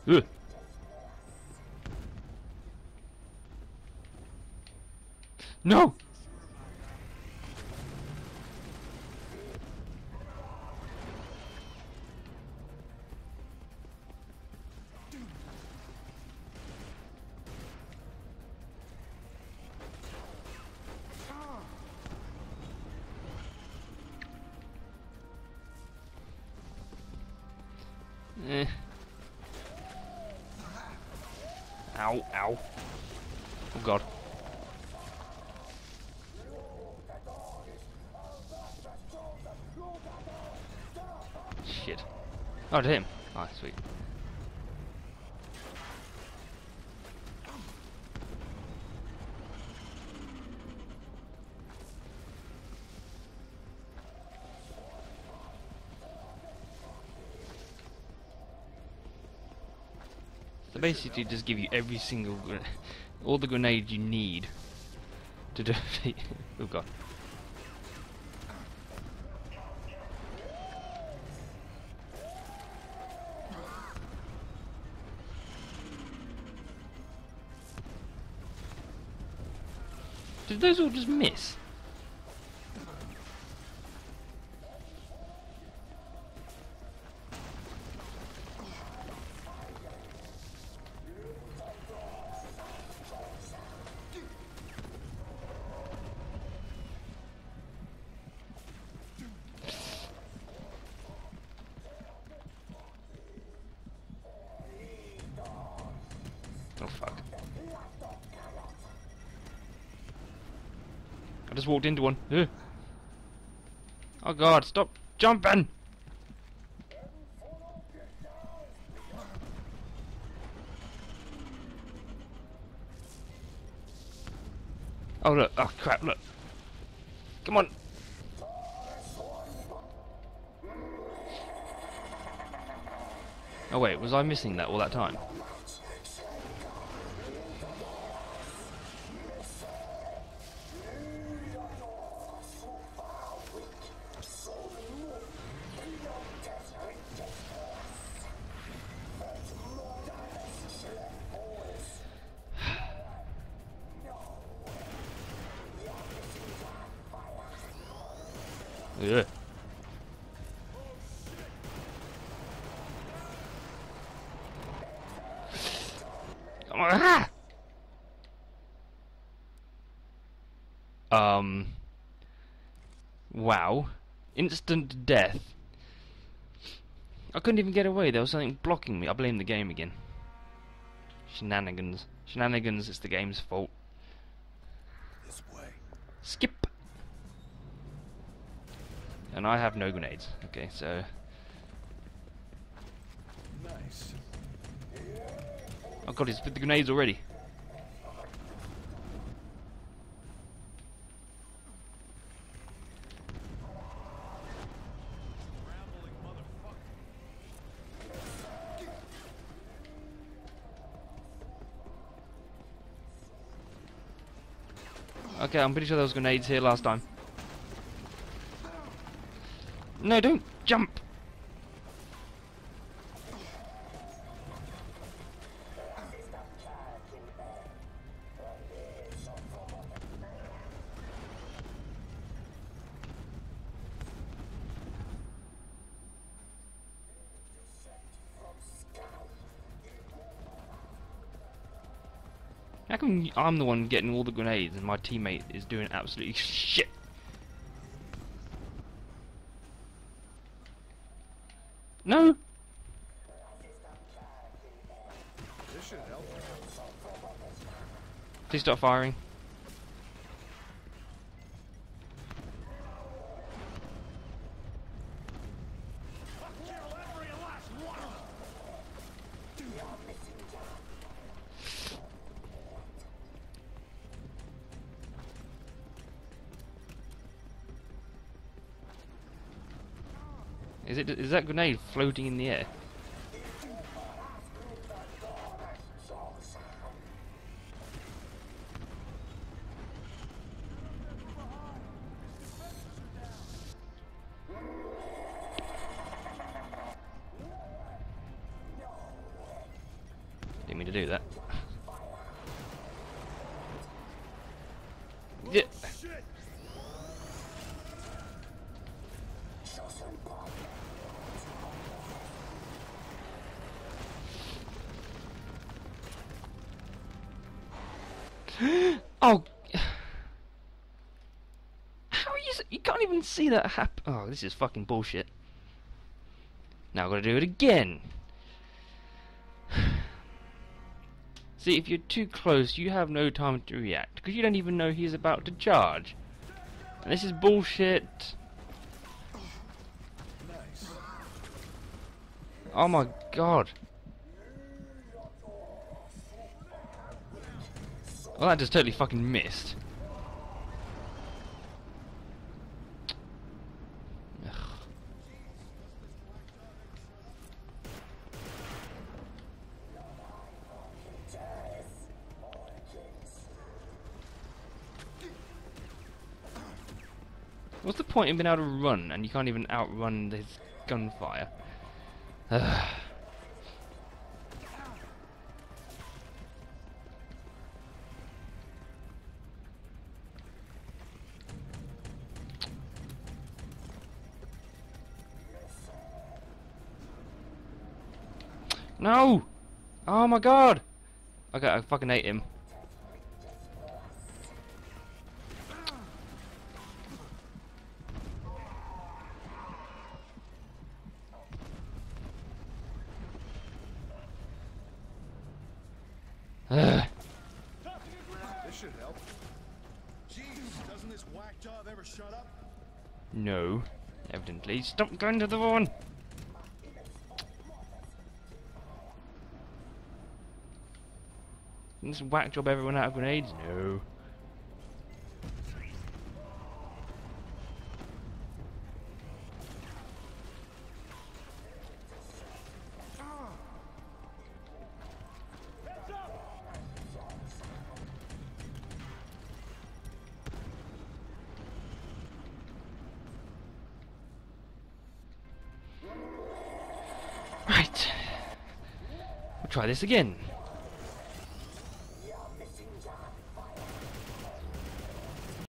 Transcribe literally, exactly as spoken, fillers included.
Ugh. No! Eh. Ow, ow. Oh god. Shit. Oh, to him. Ah, sweet. So basically just give you every single, all the grenades you need to defeat. Oh god. Did those all just miss? Oh fuck. I just walked into one. Ugh. Oh god, stop jumping! Oh look, oh crap, look. Come on. Oh wait, was I missing that all that time? Ugh. Come on. Ah! Um. Wow. Instant death. I couldn't even get away. There was something blocking me. I blame the game again. Shenanigans. Shenanigans. It's the game's fault. This way. Skip. And I have no grenades. Okay, so. Nice. Oh god, he's put the grenades already. Okay, I'm pretty sure there was grenades here last time. No, don't jump! How come I'm the one getting all the grenades and my teammate is doing absolutely shit? No! This should help. Please stop firing. Is it? Is that grenade floating in the air? Didn't mean to do that. Yeah. Shit! Oh, how are you? s- You can't even see that happen. Oh, this is fucking bullshit. Now I've got to do it again. See, if you're too close, you have no time to react because you don't even know he's about to charge. And this is bullshit. Nice. Oh my god. Well, that just totally fucking missed. Ugh. What's the point in being able to run and you can't even outrun his gunfire? Ugh. No! Oh my god! Okay, I fucking hate him. Ugh. This should help. Jeez, doesn't this whack job ever shut up? No, evidently. Stop going to the one! Didn't this whack job ever run out of grenades? No. Right. We'll try this again.